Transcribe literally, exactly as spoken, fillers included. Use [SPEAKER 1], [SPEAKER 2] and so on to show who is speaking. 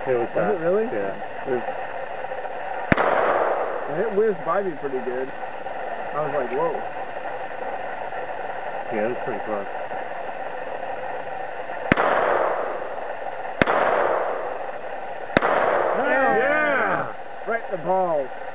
[SPEAKER 1] It was
[SPEAKER 2] Was it really?
[SPEAKER 1] Yeah. It was,
[SPEAKER 2] It whizzed by me pretty good. I was like, whoa.
[SPEAKER 1] yeah, it was pretty close.
[SPEAKER 2] Yeah! Right in the balls.